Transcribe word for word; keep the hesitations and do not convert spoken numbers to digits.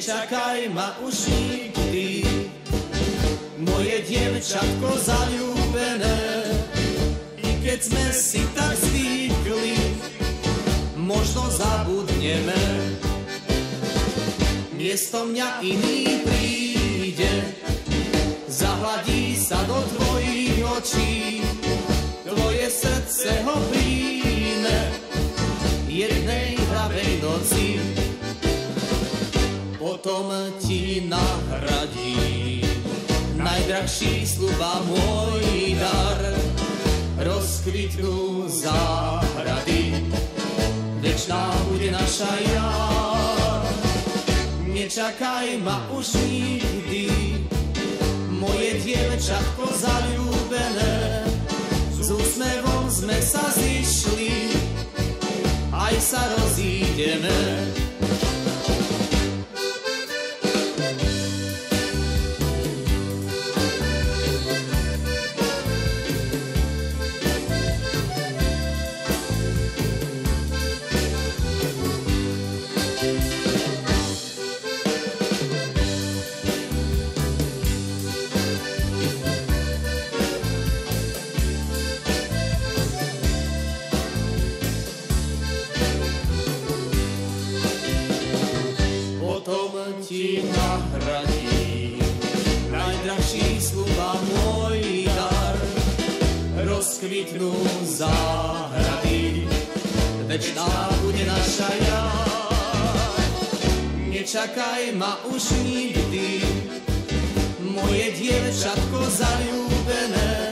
nečakaj ma už nikdy, moje dievčatko zaľúbené. I keď sme si tak zvykli, možno zabudneme, miesto mňa iný príde, zahladí sa do tvojich očí, tvoje srdce ho príjme jednej hravej noci, potom ti nahradí najdrahší sľub a môj dar. Rozkvitnú záhrady, večná bude naša jar. Nečakaj ma už nikdy, moje dievčatko zaľúbené, s úsmevom sme sa zišli, aj sa rozídeme. Ti nahradí najdrahší sľub a môj dar. Rozkvitnú záhrady, večná bude naša jar. Nečakaj ma už nikdy, moje dievčatko zaľúbené,